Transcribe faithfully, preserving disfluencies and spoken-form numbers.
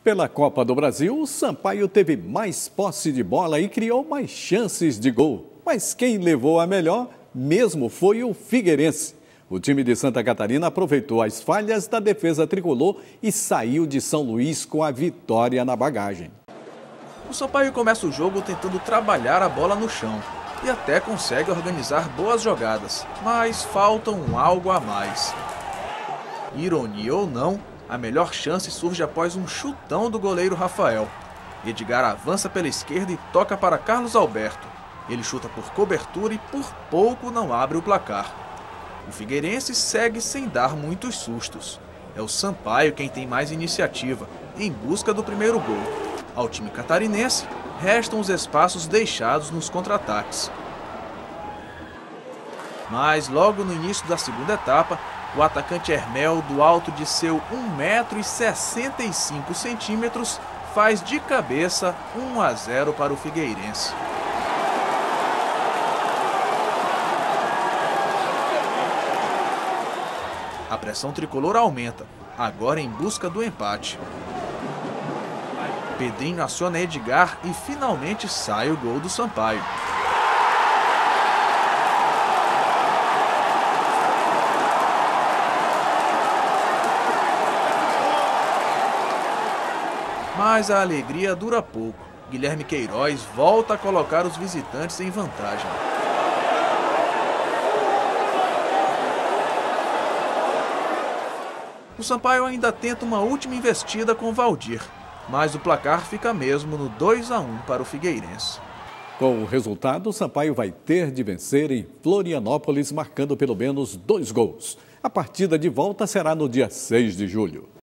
Pela Copa do Brasil, o Sampaio teve mais posse de bola e criou mais chances de gol. Mas quem levou a melhor mesmo foi o Figueirense. O time de Santa Catarina aproveitou as falhas da defesa tricolor e saiu de São Luís com a vitória na bagagem. O Sampaio começa o jogo tentando trabalhar a bola no chão e até consegue organizar boas jogadas, mas falta um algo a mais. Ironia ou não, a melhor chance surge após um chutão do goleiro Rafael. Edgar avança pela esquerda e toca para Carlos Alberto. Ele chuta por cobertura e por pouco não abre o placar. O Figueirense segue sem dar muitos sustos. É o Sampaio quem tem mais iniciativa, em busca do primeiro gol. Ao time catarinense, restam os espaços deixados nos contra-ataques. Mas logo no início da segunda etapa, o atacante Hermel, do alto de seu um metro e sessenta e cinco centímetros, faz de cabeça um a zero para o Figueirense. A pressão tricolor aumenta, agora em busca do empate. Pedrinho aciona Edgar e finalmente sai o gol do Sampaio. Mas a alegria dura pouco. Guilherme Queiroz volta a colocar os visitantes em vantagem. O Sampaio ainda tenta uma última investida com Valdir, mas o placar fica mesmo no dois a um para o Figueirense. Com o resultado, o Sampaio vai ter de vencer em Florianópolis, marcando pelo menos dois gols. A partida de volta será no dia seis de julho.